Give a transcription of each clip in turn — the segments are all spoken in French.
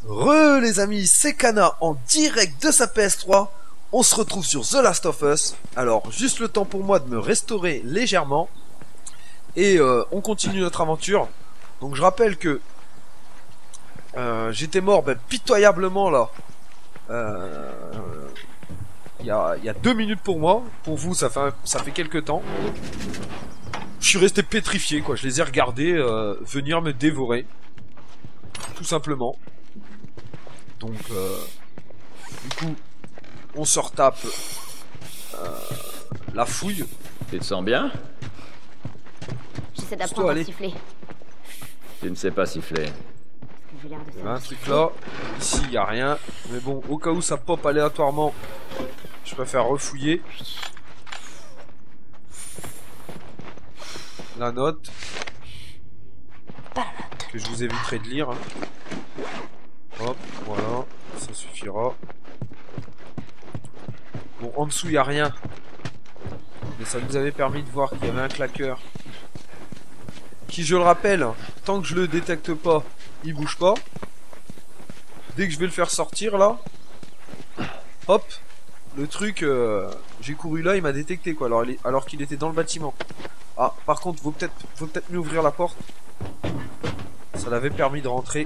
Les amis, c'est Kana en direct de sa PS3. On se retrouve sur The Last of Us. Alors, juste le temps pour moi de me restaurer légèrement. Et on continue notre aventure. Donc je rappelle que j'étais mort pitoyablement là. Il y a 2 minutes pour moi. Pour vous, ça fait quelques temps. Je suis resté pétrifié, quoi. Je les ai regardés venir me dévorer. Tout simplement. Donc, du coup, on se retape la fouille. Tu te sens bien? J'essaie d'apprendre à siffler. Tu ne sais pas siffler. J'ai l'air de Il y a un truc là. Ici, il n'y a rien. Mais bon, au cas où ça pop aléatoirement, je préfère refouiller. La note. Que je vous éviterai de lire. Hop, voilà. Ça suffira. Bon, en dessous, il n'y a rien. Mais ça nous avait permis de voir qu'il y avait un claqueur. Qui, je le rappelle, tant que je le détecte pas, il bouge pas. Dès que je vais le faire sortir, là, hop, le truc, j'ai couru là, il m'a détecté, quoi, alors qu'il était dans le bâtiment. Ah, par contre, faut peut-être mieux ouvrir la porte. Ça l'avait permis de rentrer.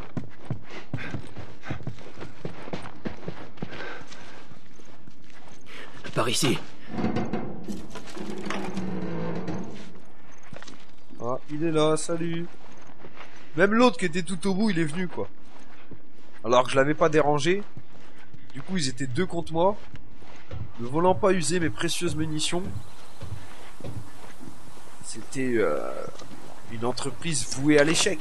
Par ici. Ah, il est là, salut. Même l'autre qui était tout au bout, il est venu, quoi. Alors que je l'avais pas dérangé. Du coup, ils étaient deux contre moi. Ne voulant pas user mes précieuses munitions. C'était une entreprise vouée à l'échec.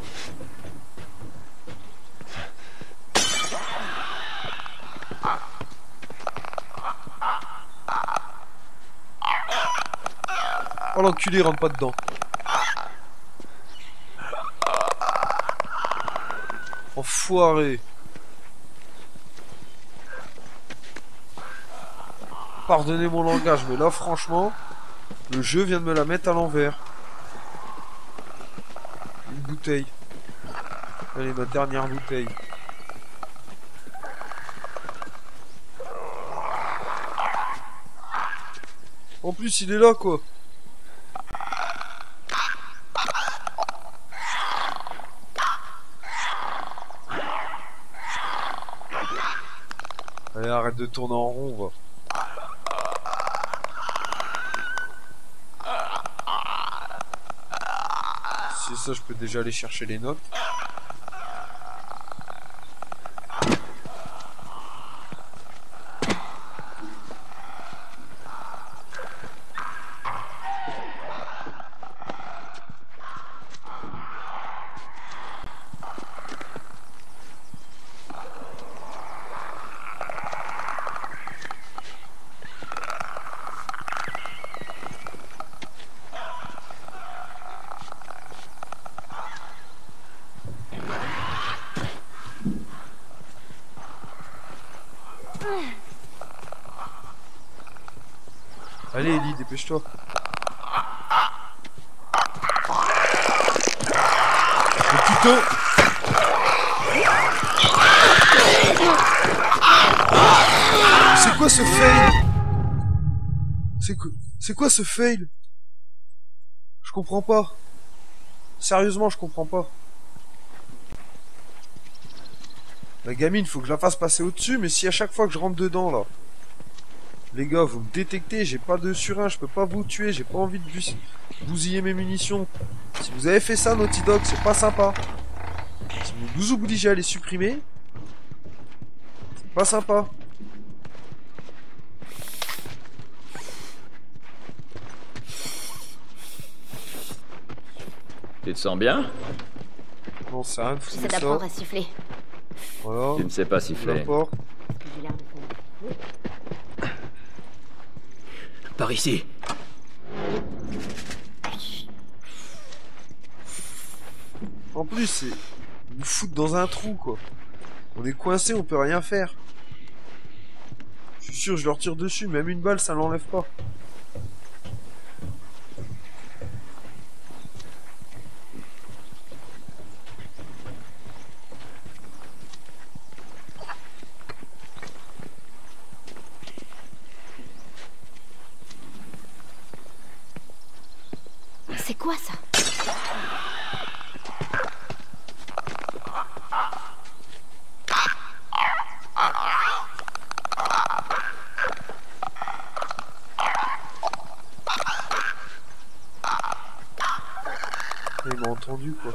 Oh l'enculé, rentre pas dedans. Enfoiré. Pardonnez mon langage, mais là franchement, le jeu vient de me la mettre à l'envers. Une bouteille. Allez, ma dernière bouteille. En plus, il est là, quoi. Allez, arrête de tourner en rond, va. Si ça, je peux déjà aller chercher les notes. Allez Ellie, dépêche-toi. Le putain. C'est quoi ce fail? C'est quoi ce fail? Je comprends pas. Sérieusement, je comprends pas. La gamine, faut que je la fasse passer au-dessus, mais si à chaque fois que je rentre dedans, là... Les gars, vous me détectez, j'ai pas de surin, je peux pas vous tuer, j'ai pas envie de bousiller mes munitions. Si vous avez fait ça, Naughty Dog, c'est pas sympa. Si vous vous obligez à les supprimer, c'est pas sympa. Tu te sens bien? Non, c'est rien de foutre J'essaie ça. d'apprendre à siffler. Voilà. Tu ne sais pas siffler. N'importe. J'ai l'air de faire. Par ici. En plus, c'est... Ils nous foutent dans un trou, quoi. On est coincé, on peut rien faire. Je suis sûr, je leur tire dessus, même une balle, ça l'enlève pas. quoi ça? Il m'a entendu quoi.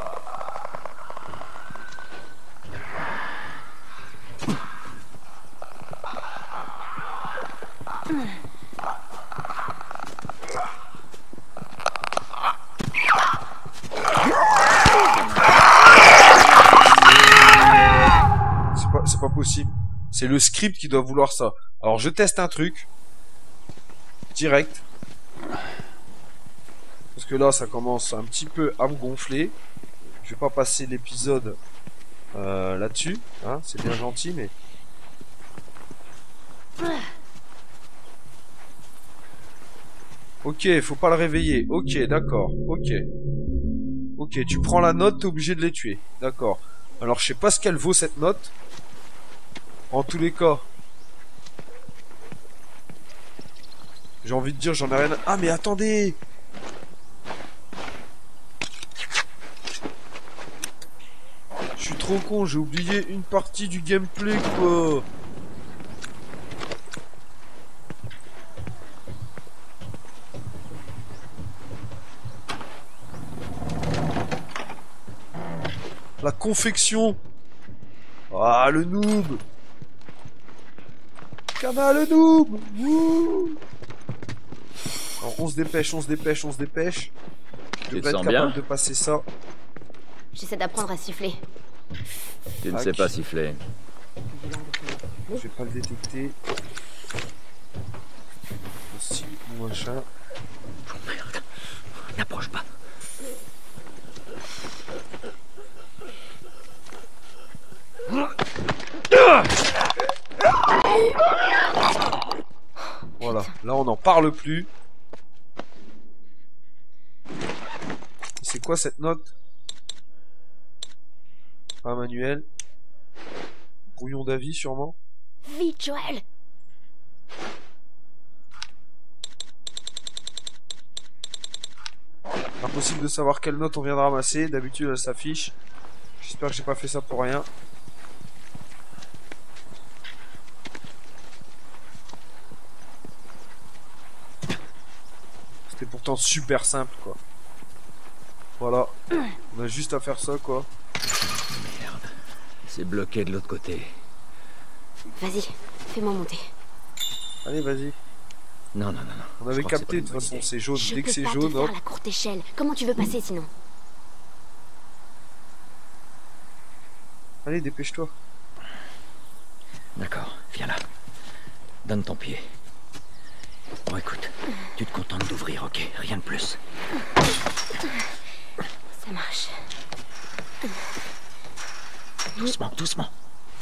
C'est pas possible. C'est le script qui doit vouloir ça. Alors je teste un truc. Direct. Parce que là ça commence un petit peu à me gonfler. Je vais pas passer l'épisode là-dessus. Hein, c'est bien gentil mais... Ok, faut pas le réveiller. Ok, d'accord. Ok. Ok, tu prends la note, t'es obligé de les tuer. D'accord. Alors je sais pas ce qu'elle vaut cette note. En tous les cas. J'ai envie de dire, j'en ai rien à... Ah mais attendez! Je suis trop con, j'ai oublié une partie du gameplay quoi. La confection. Ah le noob. Kana le noob. Wouh. Alors on se dépêche, on se dépêche, on se dépêche. Je vais Tu te pas être sens capable bien? de passer ça. J'essaie d'apprendre à siffler. Tu ne Tac. sais pas siffler. Je vais pas le détecter. Si, mon machin. Oh merde. N'approche pas. Voilà, là on n'en parle plus. C'est quoi cette note? Un manuel. Brouillon d'avis sûrement. Vite, Joël! Impossible de savoir quelle note on vient de ramasser. D'habitude elle s'affiche. J'espère que j'ai pas fait ça pour rien. C'était pourtant super simple quoi. Voilà. On a juste à faire ça quoi. Merde. C'est bloqué de l'autre côté. Vas-y, fais-moi monter. Allez vas-y. Non, non, non, non. On Je avait crois que c'est pas capté une de toute bonne façon idée. c'est jaune. Je Dès que peux c'est pas jaune te hop. faire la courte échelle. Comment tu veux passer sinon? Allez dépêche-toi. D'accord, viens là. Donne ton pied. Bon, écoute, tu te contentes d'ouvrir, ok? Rien de plus. Ça marche. Doucement, doucement.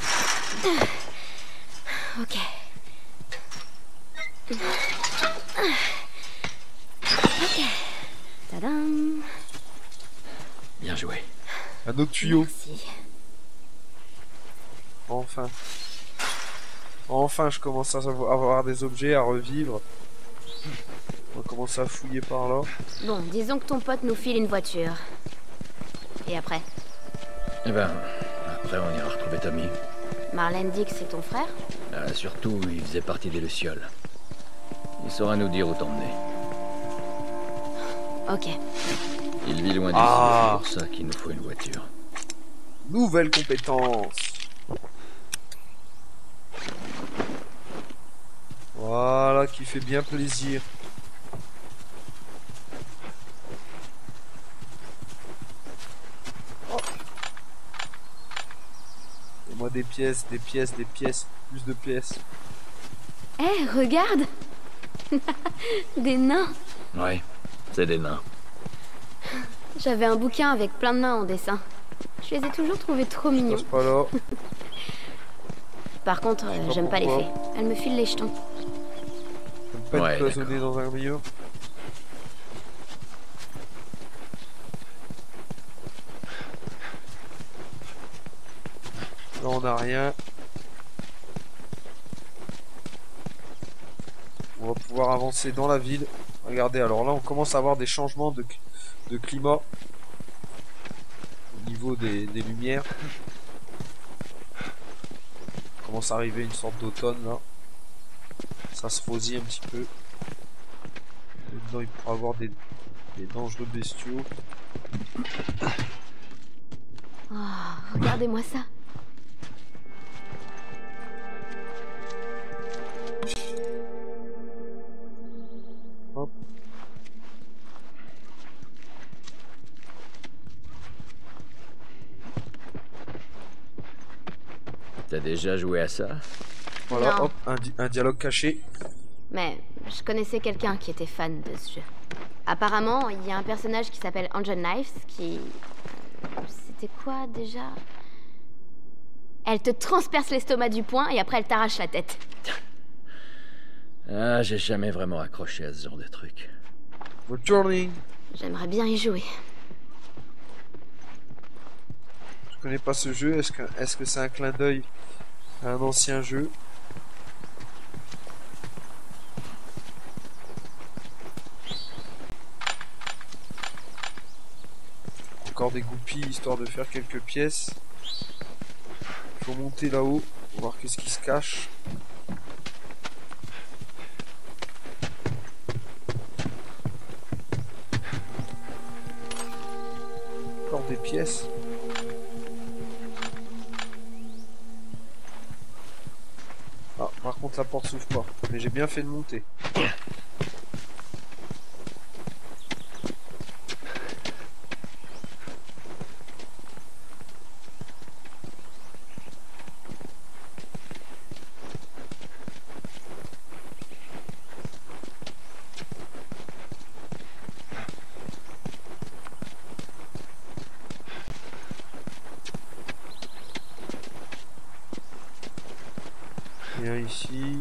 Ok. Ok. Tadam. Bien joué. Un autre tuyau. Merci. Enfin. Enfin, je commence à avoir des objets à revivre. On va commencer à fouiller par là. Bon, disons que ton pote nous file une voiture. Et après? Eh ben, après on ira retrouver Tommy. Marlène dit que c'est ton frère? Surtout, il faisait partie des Lucioles. Il saura nous dire où t'emmener. Ok. Il vit loin d'ici, Ah. c'est pour ça qu'il nous faut une voiture. Nouvelle compétence. Voilà, qui fait bien plaisir. Oh. Et moi des pièces, des pièces, des pièces, plus de pièces. Eh, regarde! Des nains! Ouais, c'est des nains. J'avais un bouquin avec plein de nains en dessin. Je les ai toujours trouvés trop mignons. Passe pas là. Par contre, sais pas j'aime pas les pourquoi. fées. Elles me filent les jetons. J'aime pas Ouais, être cloisonné dans un mur. Là on a rien. On va pouvoir avancer dans la ville. Regardez, alors là on commence à avoir des changements de climat au niveau des lumières. Il commence à arriver une sorte d'automne là. Ça se rosit un petit peu. Et dedans il pourra avoir des dangereux bestiaux. Oh, regardez-moi ça. Hop. T'as déjà joué à ça? Voilà, Non. hop, un dialogue caché. Mais je connaissais quelqu'un qui était fan de ce jeu. Apparemment, il y a un personnage qui s'appelle Angel Knives qui... C'était quoi déjà? Elle te transperce l'estomac du poing et après elle t'arrache la tête. Ah, j'ai jamais vraiment accroché à ce genre de truc. Returning. J'aimerais bien y jouer. Je connais pas ce jeu. Est-ce que c'est un clin d'œil à un ancien jeu? Encore des goupilles histoire de faire quelques pièces. Il faut monter là-haut, voir qu'est-ce qui se cache. Encore des pièces. Ah, par contre la porte s'ouvre pas. Mais j'ai bien fait de monter. Viens ici.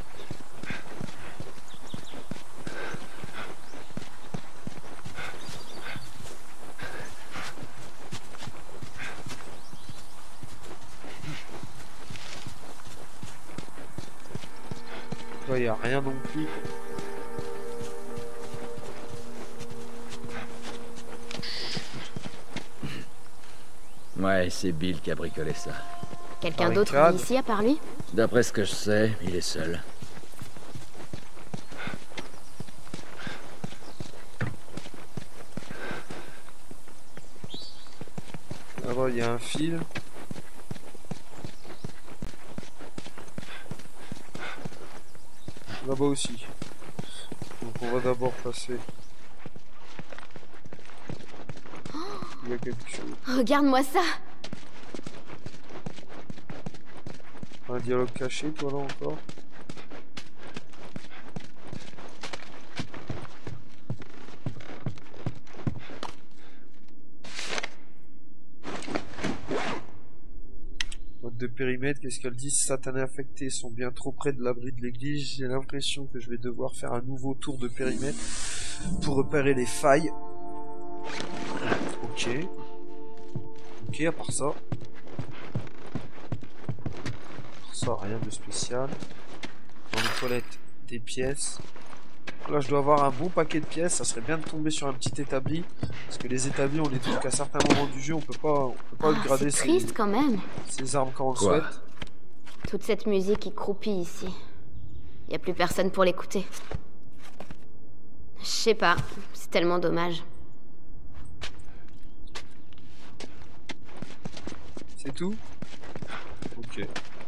Là, il n'y a rien non plus. Ouais, c'est Bill qui a bricolé ça. Quelqu'un d'autre Barricade. vit ici à part lui? D'après ce que je sais, il est seul. Là-bas, il y a un fil. Là-bas aussi. Donc on va d'abord passer. Il y a quelque chose. Regarde-moi ça! Un dialogue caché, toi là encore. Note de périmètre, qu'est-ce qu'elle dit? Satanés affectés sont bien trop près de l'abri de l'église. J'ai l'impression que je vais devoir faire un nouveau tour de périmètre pour repérer les failles. Ok. Ok, à part ça. À part ça, rien de spécial. Dans les toilettes, des pièces. Là, je dois avoir un bon paquet de pièces. Ça serait bien de tomber sur un petit établi. Parce que les établis, on les trouve qu'à certains moments du jeu. On peut pas Ah, upgrader c'est triste quand même. ses armes quand on le Quoi? souhaite. Toute cette musique qui croupit ici. Y a plus personne pour l'écouter. Je sais pas, c'est tellement dommage. C'est tout? Ok.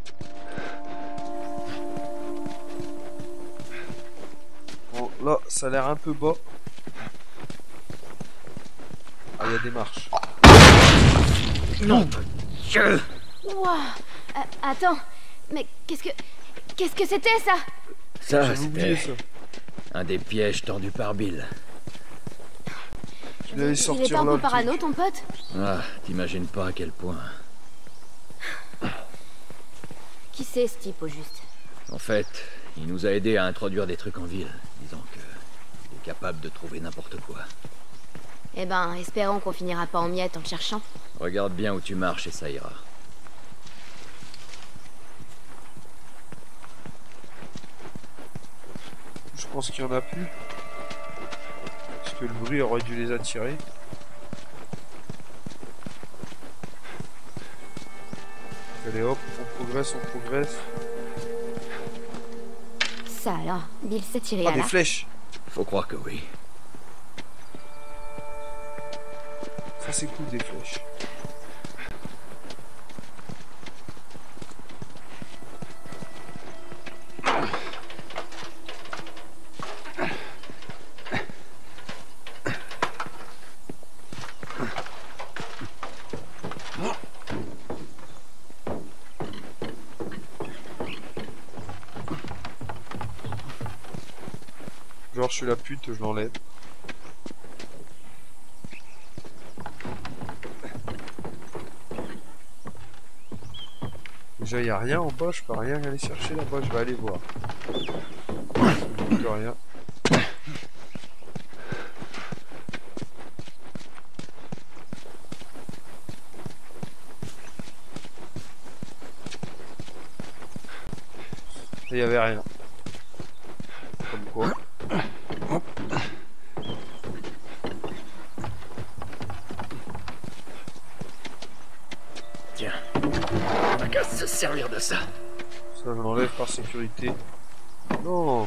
Bon, là, ça a l'air un peu bas. Ah, il y a des marches. Non, Dieu! Ouah, attends, mais qu'est-ce que c'était ça? Ça, J'avais oublié c'était ça. un des pièges tendus par Bill. Il allait Il sortir était un là, peu le parano, truc. ton pote? Ah, t'imagines pas à quel point. Qui c'est ce type au juste? En fait, il nous a aidés à introduire des trucs en ville, disant que il est capable de trouver n'importe quoi. Eh ben, espérons qu'on finira pas en miettes en le cherchant. Regarde bien où tu marches et ça ira. Je pense qu'il y en a plus. Parce que le bruit aurait dû les attirer. Allez hop, on progresse, on progresse. Ça alors, Bill s'est tiré Ah, à des l'arc. flèches. Faut croire que oui. Ça c'est cool, des flèches. Genre je suis la pute, je l'enlève. Déjà il n'y a rien en bas, je peux rien aller chercher là-bas, je vais aller voir. Je ne rien. Il n'y avait rien. Comme quoi. Tiens, on n'a qu'à se servir de ça. Ça je l'enlève par sécurité. Non.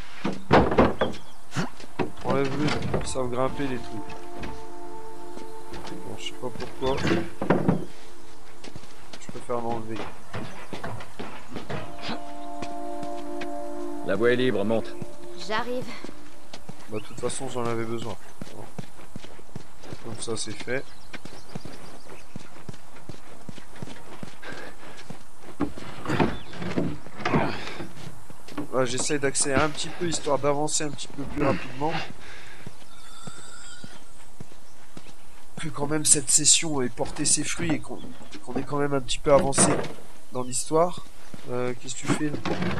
Enlève-le, ils savent grimper les trucs. Bon, je sais pas pourquoi. Je préfère l'enlever. La voie est libre, monte. J'arrive. Bah de toute façon j'en avais besoin. Bon. Comme ça c'est fait. Voilà, j'essaye d'accélérer un petit peu histoire d'avancer un petit peu plus rapidement. Que quand même cette session ait porté ses fruits et qu'on ait quand même un petit peu avancé dans l'histoire. Qu'est-ce que tu fais là?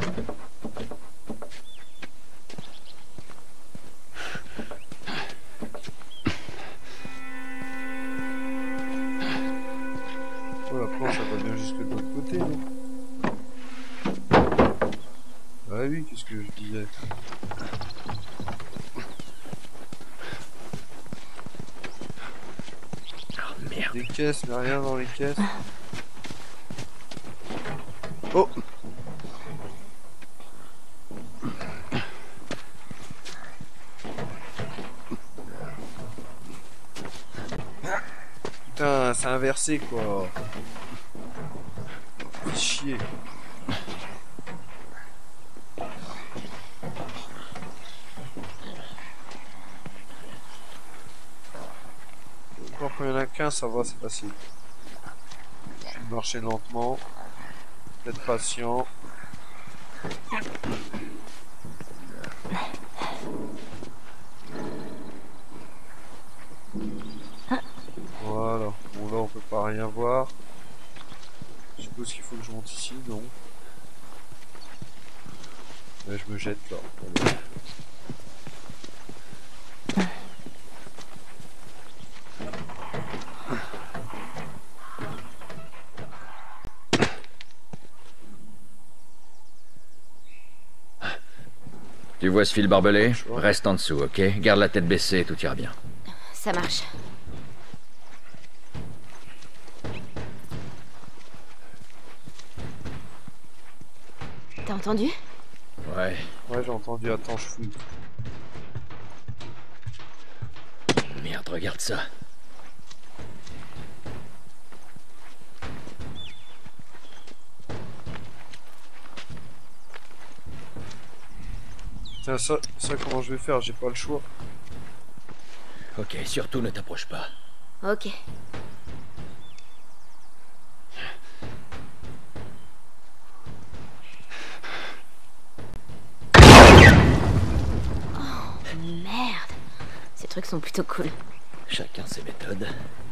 Oh, la planche elle va bien jusque de l'autre côté, non? Ah oui, qu'est-ce que je disais? Oh merde. Des caisses, mais rien dans les caisses. Oh! Putain, c'est inversé quoi. Fais chier. Encore quand il y en a qu'un, ça va, c'est facile. Je vais marcher lentement. Être patient. Voilà. Bon là on peut pas rien voir. Je suppose qu'il faut que je monte ici, non? Ouais, je me jette là. Allez. Tu vois ce fil barbelé? Reste en dessous, ok? Garde la tête baissée et tout ira bien. Ça marche. T'as entendu? Ouais. Ouais, j'ai entendu. Attends, je fouille. Merde, regarde ça. Tiens, ça comment je vais faire? J'ai pas le choix. Ok, surtout ne t'approche pas. Ok. Oh, merde. Ces trucs sont plutôt cool. Chacun ses méthodes.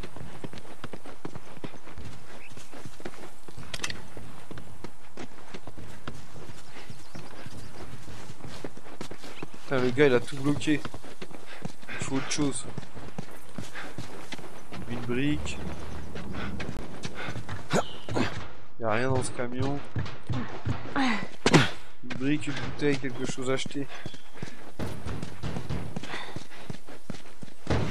Putain, le gars il a tout bloqué. Il faut autre chose. Une brique. Y a rien dans ce camion. Une brique, une bouteille, quelque chose à acheter.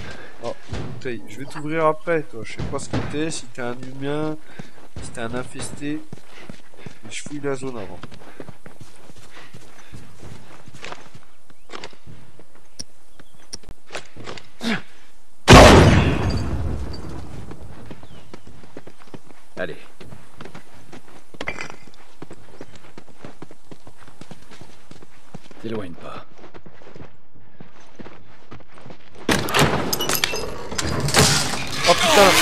bouteille. Je vais t'ouvrir après, toi. Je sais pas ce que t'es, si t'es un humain, si t'es un infesté. Mais je fouille la zone avant. Allez. T'éloigne pas. Oh putain!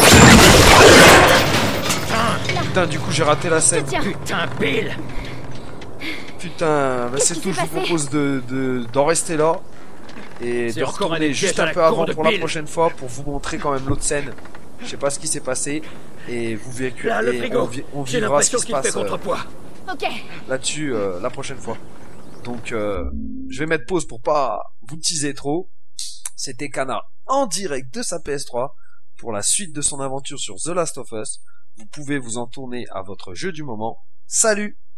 Putain, du coup j'ai raté la scène. Tiens. Putain, Bill! Putain, bah Qu'est-ce c'est qui tout, je s'est vous passé propose d'en rester là. Et C'est de encore un retourner des juste pièges à un la peu con avant de pour la Bill. prochaine fois pour vous montrer quand même l'autre scène. Je sais pas ce qui s'est passé. Et vous verrez que Là, le et frigo! on J'ai vivra ce qui l'impression se qu'il fait passe contrepoids. Ok. là-dessus la prochaine fois. Donc je vais mettre pause pour pas vous teaser trop. C'était Kana en direct de sa PS3 pour la suite de son aventure sur The Last of Us. Vous pouvez vous en tourner à votre jeu du moment. Salut!